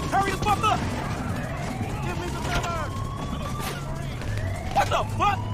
Hurry the fuck up! Give me the cover! What the fuck?